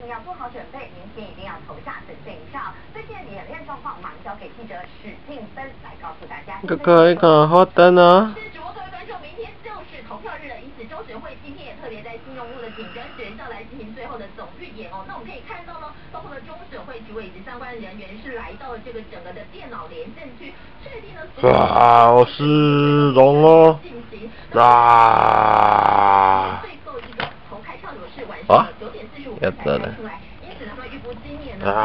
要做好准备，明天一定要投下神圣一票。最近的演练状况，马上交给记者史静芬来告诉大家。 这个好等啊！ 是主播各位观众，明天就是投票日了，因此中选会今天也特别在新荣路的景观学校来进行最后的总预演哦。那我们可以看到呢，包括了中选会主委以及相关人员是来到了这个整个的电脑连线区，确定了好是龙哦！啊！ 最后一个投开票的是晚上9点45分才开出来，因此他们预估今年呢，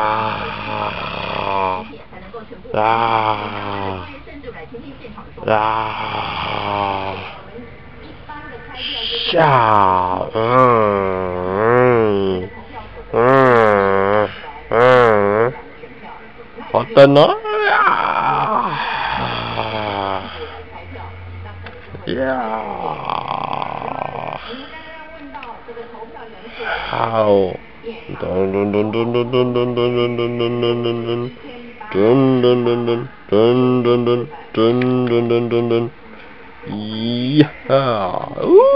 才能够全部完成。甚至来听听现场的说法。 好等哦！好，噔噔噔噔噔噔噔噔噔噔噔噔噔噔，咦哈，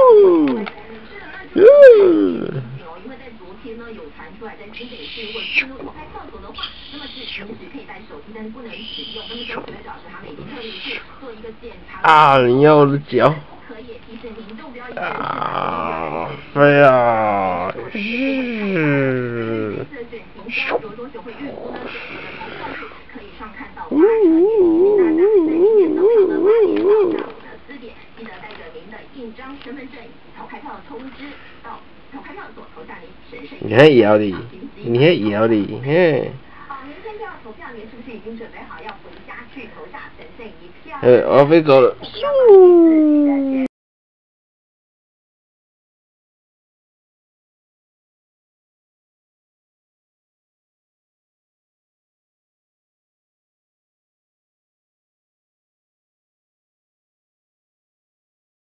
因为在昨天呢有传出来，在新北市如果进入投开票所的话，那么是平时可以带手机，但是不能使用。那么中学表示他们已经特别去做一个检查。 啊！你要我的脚？ 可以提醒民众不要啊！飞啊！ 这次选情中国中学会预估呢，整个的投票率可以上看到80%。那在今天早上的8点到下午的4点，记得带着您的印章、身份证以及投开票的通知到投开票所投下您神圣。 你还摇的，你还摇的，嘿。 好，明天就要投票，您是不是已经准备好要回家去投下神圣一票？ 我飞走了。